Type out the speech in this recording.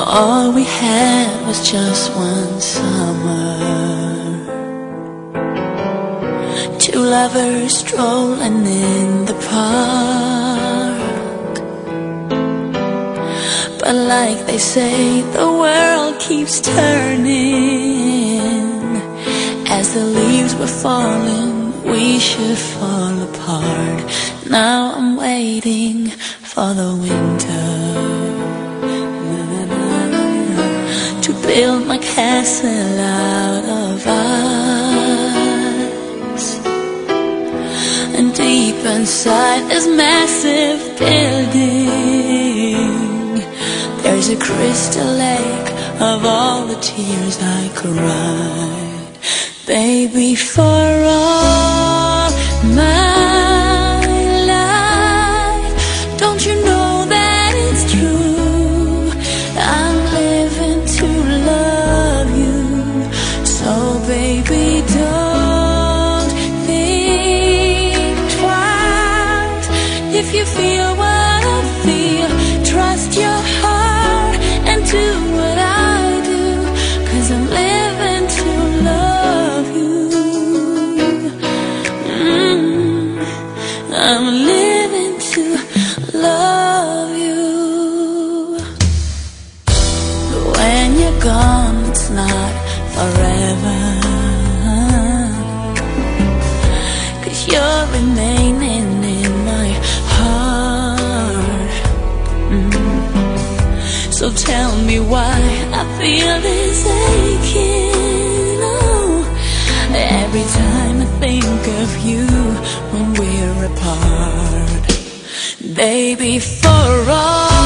All we had was just one summer, two lovers strolling in the park. But like they say, the world keeps turning. As the leaves were falling, we should fall apart. Now I'm waiting for the winter to build my castle out of ice. And deep inside this massive building, there's a crystal lake of all the tears I cried. Baby, for all my life, don't you know that it's true? I'm living to love you. So baby, don't think twice. If you feel what I feel, trust your heart and do what I do, 'cause I'm living to love you. I'm living to love you. But when you're gone, it's not forever, 'cause you're remaining in my heart. So tell me why I feel this aching, oh, every time I think of you when we're apart. Baby, for all